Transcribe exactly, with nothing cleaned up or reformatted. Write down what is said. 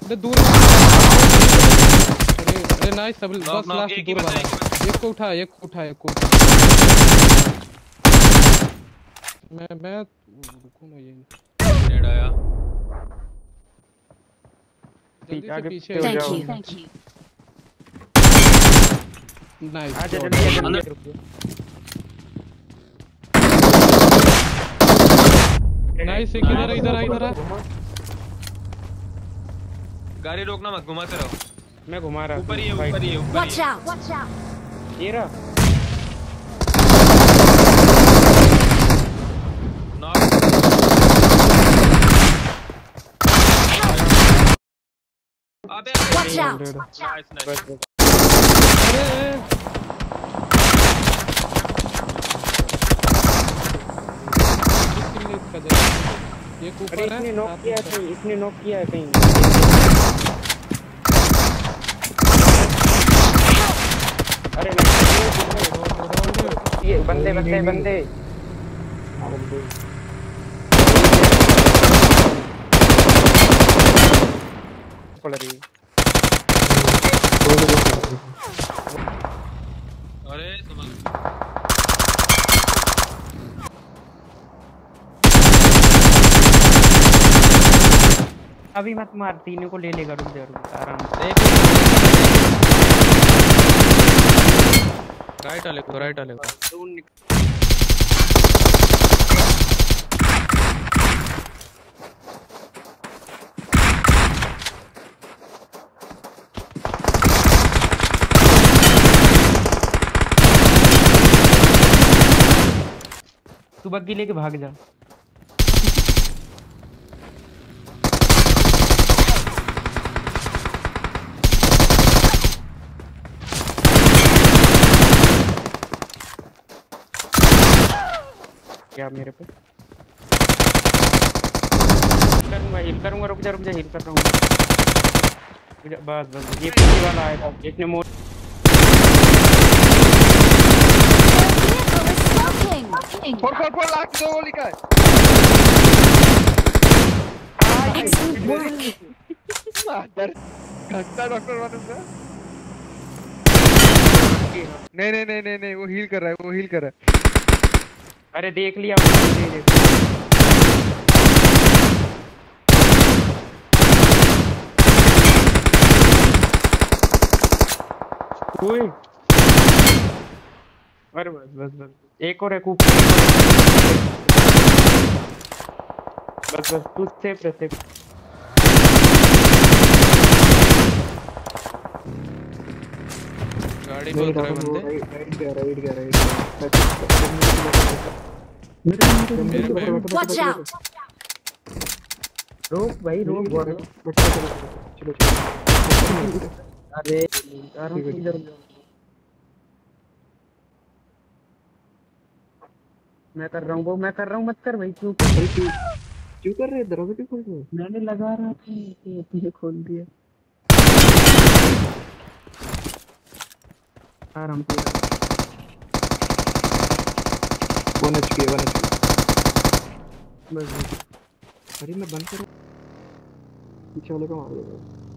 अरे दूर। अरे अरे नाइस सब बस लास्ट दूर वाला। एक को उठा एक को उठा एक को। मैं मैं रुको मैं ये नेड आया जल्दी से पीछे। Thank you thank you. Nice आ जा जल्दी जल्दी रुक जा। नाइस एक इधर इधर इधर गाड़ी रोकना मत घुमाते रहो। मैं घुमा रहा ऊपर ही है ऊपर ही है ऊपर वॉच ही है। Out watch out. ये रहा नॉक अबे वॉच आउट। Nice nice. अरे ये अरे ऊपर है। इसने नॉक किया है कहीं इसने नॉक किया है कहीं। अरे ये बंदे बंदे बंदे पड़ रही है। अरे समझ अभी मत मार तीनों को ले लेगा रुक जा रुक जा, आराम से। राइट वाले को राइट वाले को तू बग्गी लेके भाग जा। क्या मेरे पे करूंगा हिल करूंगा रुक जा रुक जा हिल कर रहा हूँ। बस बस ये पीछे वाला आएगा इसने मोड़। फोड़ फोड़ फोड़ लाख दो गोली का। Excellent work. मादर घंटा डॉक्टर वाले से। नहीं नहीं नहीं नहीं नहीं वो हील कर रहा है वो हील कर रहा है। अरे देख लिया दे दे। ओए अरे बस बस बस एक और है कूप। बस बस तू सेफ रह सेफ। गाड़ी पे उतरे बंदे। राइट गया राइट गया राइट मेरे पे Watch out. रोक भाई रोक। चलो चलो। अरे आराम से इधर मैं कर रहा हूँ वो मैं कर रहा हूँ मत कर भाई क्यों क्यों कर रहे दरवाजा क्यों खोल रहे? मैंने लगा रहा था ये खोल दिया। आराम से वन एचपी वन एचपी। बस अरे मैं बंद करूँ पीछे वाले को मार देगा।